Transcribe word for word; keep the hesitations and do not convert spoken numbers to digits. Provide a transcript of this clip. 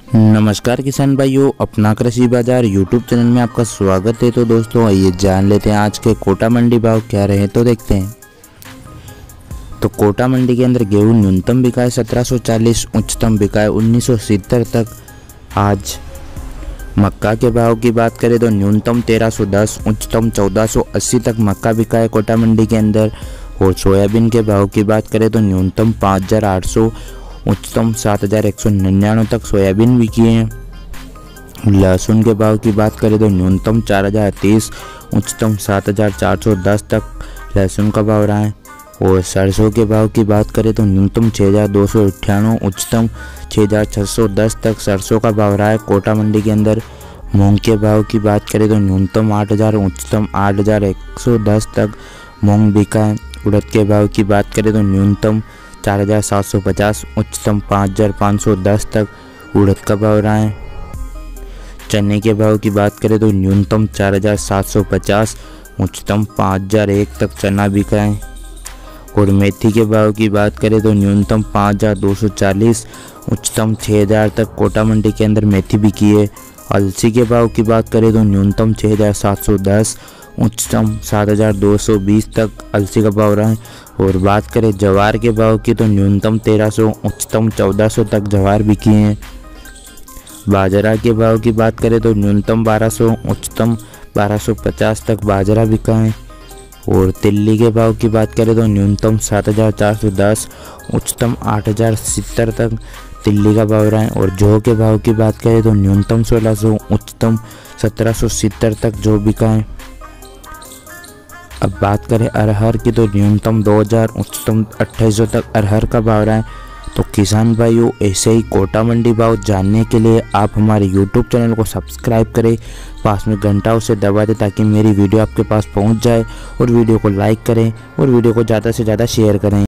नमस्कार किसान भाइयों, अपना कृषि बाजार यूट्यूब चैनल में आपका स्वागत है। तो दोस्तों आइए जान लेते हैं आज के कोटा मंडी भाव क्या रहे। तो देखते हैं। तो कोटा मंडी के अंदर गेहूं न्यूनतम बिका है सत्रह सौ चालीस, उच्चतम बिका है उन्नीस सौ सत्तर तक। आज मक्का के भाव की बात करें तो न्यूनतम तेरह सौ दस, उच्चतम चौदह सौ अस्सी तक मक्का बिका है कोटा मंडी के अंदर। और सोयाबीन के भाव की बात करें तो न्यूनतम पाँच हज़ार आठ सौ, उच्चतम सात हज़ार एक सौ निन्यानवे तक सोयाबीन बिकी है। लहसुन के भाव की बात करें तो न्यूनतम चार हज़ार तीस, उच्चतम सात हज़ार चार सौ दस तक लहसुन का भाव रहा है। और सरसों के भाव की बात करें तो न्यूनतम छः हज़ार दो सौ अट्ठानवे, उच्चतम छः हज़ार छः सौ दस तक सरसों का भाव रहा है कोटा मंडी के अंदर। मूंग के भाव की बात करें तो न्यूनतम आठ हज़ार, उच्चतम आठ हज़ार एक सौ दस तक मूंग बिका है। उड़द के भाव की बात करें तो न्यूनतम चार हज़ार सात सौ पचास, उच्चतम पाँच हज़ार पाँच सौ दस तक उड़द का भाव रहा है। चने के भाव की बात करें तो न्यूनतम चार हज़ार सात सौ पचास, उच्चतम पाँच हज़ार एक तक चना बिका है। और मेथी के भाव की बात करें तो न्यूनतम पाँच हज़ार दो सौ चालीस, उच्चतम छः हज़ार तक कोटा मंडी के अंदर मेथी बिकी है। अलसी के भाव की बात करें तो न्यूनतम छः हज़ार सात सौ दस, उच्चतम सात हज़ार दो सौ बीस तक अलसी का भाव रहा है। और बात करें जवार के भाव की तो न्यूनतम तेरह सौ, उच्चतम चौदह सौ तक जवार बिकी हैं। बाजरा के भाव की बात करें तो न्यूनतम बारह सौ, उच्चतम बारह सौ पचास तक बाजरा बिका है। और तिल्ली के भाव की बात करें तो न्यूनतम सात हज़ार चार सौ दस, उच्चतम आठ हज़ार सत्तर तक तिल्ली का भाव रहा है। और जौ के भाव की बात करें तो न्यूनतम सोलह सौ, उच्चतम सत्रह सौ सत्तर तक जौ बिका है। अब बात करें अरहर की तो न्यूनतम दो हज़ार, उच्चतम अट्ठाईस सौ तक अरहर का भाव रहा है। तो किसान भाइयों, ऐसे ही कोटा मंडी भाव जानने के लिए आप हमारे यूट्यूब चैनल को सब्सक्राइब करें, पास में घंटा उसे दबा दें ताकि मेरी वीडियो आपके पास पहुंच जाए। और वीडियो को लाइक करें और वीडियो को ज़्यादा से ज़्यादा शेयर करें।